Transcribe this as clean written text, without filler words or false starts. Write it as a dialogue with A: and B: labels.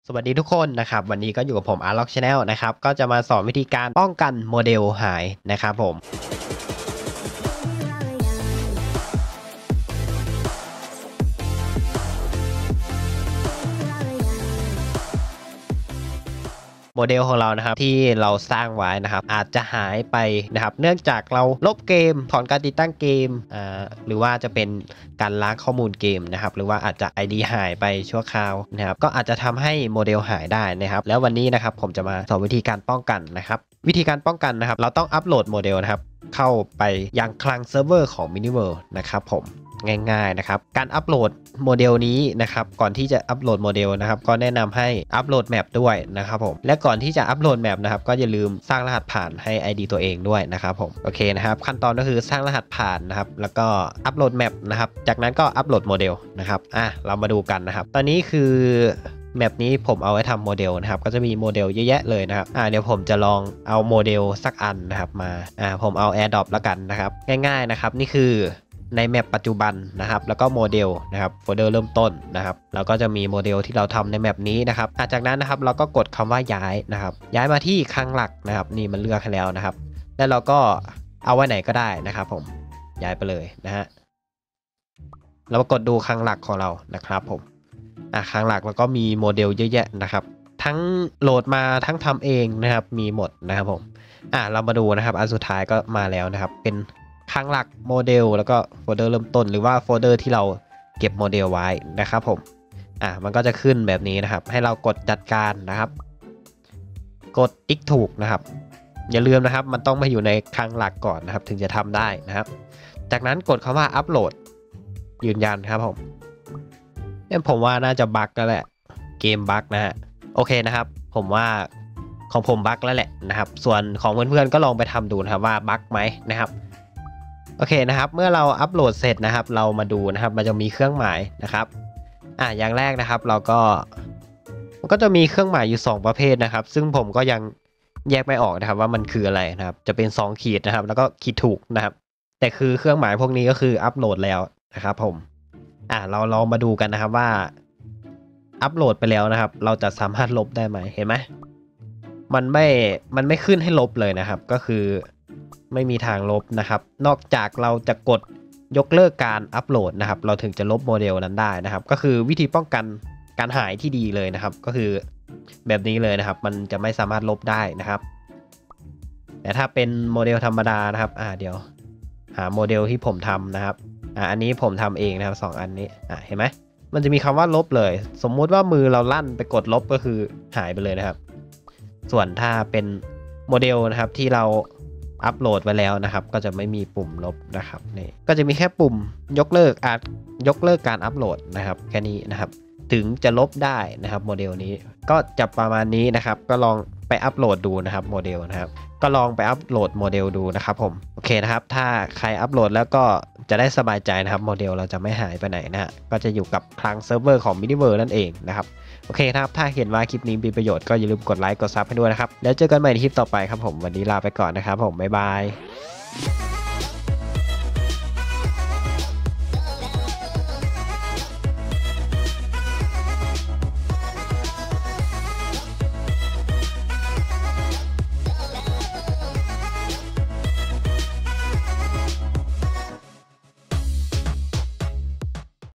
A: สวัสดีทุกคนนะครับวันนี้ก็อยู่กับผม Arlock Channel นะครับก็จะมาสอนวิธีการป้องกันโมเดลหายนะครับผมโมเดลของเรานะครับที่เราสร้างไว้นะครับอาจจะหายไปนะครับเนื่องจากเราลบเกมถอนการติดตั้งเกมหรือว่าจะเป็นการล้างข้อมูลเกมนะครับหรือว่าอาจจะ ID หายไปชั่วคราวนะครับก็อาจจะทำให้โมเดลหายได้นะครับแล้ววันนี้นะครับผมจะมาสอนวิธีการป้องกันนะครับวิธีการป้องกันนะครับเราต้องอัปโหลดโมเดลนะครับเข้าไปยังคลังเซิร์ฟเวอร์ของ Miniworld นะครับผมง่ายๆนะครับการอัปโหลดโมเดลนี้นะครับก่อนที่จะอัปโหลดโมเดลนะครับก็แนะนำให้อัปโหลดแมปด้วยนะครับผมและก่อนที่จะอัปโหลดแมปนะครับก็อย่าลืมสร้างรหัสผ่านให้ ID ตัวเองด้วยนะครับผมโอเคนะครับขั้นตอนก็คือสร้างรหัสผ่านนะครับแล้วก็อัปโหลดแมปนะครับจากนั้นก็อัปโหลดโมเดลนะครับเรามาดูกันนะครับตอนนี้คือแมปนี้ผมเอาไว้ทำโมเดลนะครับก็จะมีโมเดลเยอะแยะเลยนะครับเดี๋ยวผมจะลองเอาโมเดลสักอันนะครับมาผมเอา AirDrop แล้วกันนะครับง่ายๆนะครับนี่คือในแมปปัจจุบันนะครับแล้วก็โมเดลนะครับโฟลเดอร์เริ่มต้นนะครับเราก็จะมีโมเดลที่เราทำในแมปนี้นะครับจากนั้นนะครับเราก็กดคำว่าย้ายนะครับย้ายมาที่คลังหลักนะครับนี่มันเลือกให้แล้วนะครับแล้วเราก็เอาไว้ไหนก็ได้นะครับผมย้ายไปเลยนะฮะเรากดดูคลังหลักของเรานะครับผมคลังหลักแล้วก็มีโมเดลเยอะแยะนะครับทั้งโหลดมาทั้งทำเองนะครับมีหมดนะครับผมเรามาดูนะครับอันสุดท้ายก็มาแล้วนะครับเป็นคลังหลักโมเดลแล้วก็โฟลเดอร์เริ่มต้นหรือว่าโฟลเดอร์ที่เราเก็บโมเดลไว้นะครับผมมันก็จะขึ้นแบบนี้นะครับให้เรากดจัดการนะครับกดติ๊กถูกนะครับอย่าลืมนะครับมันต้องมาอยู่ในคลังหลักก่อนนะครับถึงจะทำได้นะครับจากนั้นกดคำว่าอัปโหลดยืนยันครับผมว่าน่าจะบั๊กแล้วแหละเกมบั๊กนะฮะโอเคนะครับผมว่าของผมบั๊กแล้วแหละนะครับส่วนของเพื่อนๆก็ลองไปทำดูนะครับว่าบั๊กไหมนะครับโอเคนะครับเมื่อเราอัปโหลดเสร็จนะครับเรามาดูนะครับมันจะมีเครื่องหมายนะครับอย่างแรกนะครับเราก็มันก็จะมีเครื่องหมายอยู่2ประเภทนะครับซึ่งผมก็ยังแยกไม่ออกนะครับว่ามันคืออะไรนะครับจะเป็น2ขีดนะครับแล้วก็ขีดถูกนะครับแต่คือเครื่องหมายพวกนี้ก็คืออัปโหลดแล้วนะครับผมเราลองมาดูกันนะครับว่าอัปโหลดไปแล้วนะครับเราจะสามารถลบได้ไหมเห็นไหมมันไม่ขึ้นให้ลบเลยนะครับก็คือไม่มีทางลบนะครับนอกจากเราจะกดยกเลิกการอัปโหลดนะครับเราถึงจะลบโมเดลนั้นได้นะครับก็คือวิธีป้องกันการหายที่ดีเลยนะครับก็คือแบบนี้เลยนะครับมันจะไม่สามารถลบได้นะครับแต่ถ้าเป็นโมเดลธรรมดานะครับเดี๋ยวหาโมเดลที่ผมทำนะครับอันนี้ผมทำเองนะครับ2อันนี้เห็นไหมมันจะมีคำว่าลบเลยสมมุติว่ามือเราลั่นไปกดลบก็คือหายไปเลยนะครับส่วนถ้าเป็นโมเดลนะครับที่เราอัปโหลดไว้แล้วนะครับก็จะไม่มีปุ่มลบนะครับนี่ก็จะมีแค่ปุ่มยกเลิกยกเลิกการอัปโหลดนะครับแค่นี้นะครับถึงจะลบได้นะครับโมเดลนี้ก็จะประมาณนี้นะครับก็ลองไปอัปโหลดดูนะครับโมเดลนะครับก็ลองไปอัปโหลดโมเดลดูนะครับผมโอเคนะครับถ้าใครอัปโหลดแล้วก็จะได้สบายใจนะครับโมเดลเราจะไม่หายไปไหนนะฮะก็จะอยู่กับคลังเซิร์ฟเวอร์ของ Miniworld นั่นเองนะครับโอเคครับถ้าเห็นว่าคลิปนี้มีประโยชน์ก็อย่าลืมกดไลค์กดซับให้ด้วยนะครับแล้วเจอกันใหม่ในคลิปต่อไปครับผมวันนี้ลาไปก่อนนะครับผมบ๊ายบาย